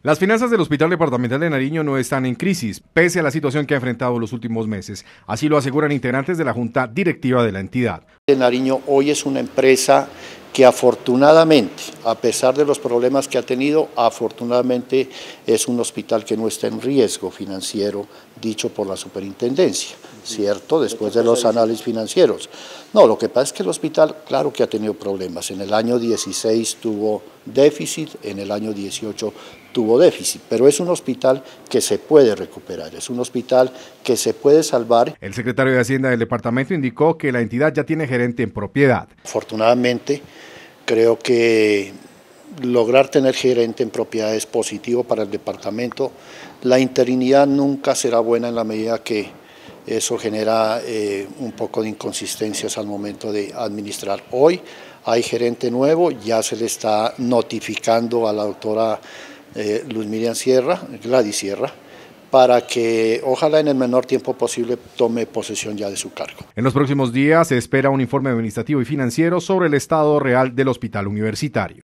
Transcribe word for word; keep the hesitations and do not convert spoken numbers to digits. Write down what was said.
Las finanzas del Hospital Departamental de Nariño no están en crisis, pese a la situación que ha enfrentado los últimos meses. Así lo aseguran integrantes de la Junta Directiva de la entidad. Nariño hoy es una empresa que afortunadamente, a pesar de los problemas que ha tenido, afortunadamente es un hospital que no está en riesgo financiero, dicho por la superintendencia, ¿cierto? Después de los análisis financieros. No, lo que pasa es que el hospital, claro que ha tenido problemas. En el año dieciséis tuvo déficit, en el año dieciocho tuvo déficit, pero es un hospital que se puede recuperar, es un hospital que se puede salvar. El secretario de Hacienda del departamento indicó que la entidad ya tiene gerente en propiedad. Afortunadamente, creo que lograr tener gerente en propiedad es positivo para el departamento. La interinidad nunca será buena en la medida que eso genera eh, un poco de inconsistencias al momento de administrar. Hoy hay gerente nuevo, ya se le está notificando a la doctora eh, Luz Miriam Sierra, Gladys Sierra, para que ojalá en el menor tiempo posible tome posesión ya de su cargo. En los próximos días se espera un informe administrativo y financiero sobre el estado real del hospital universitario.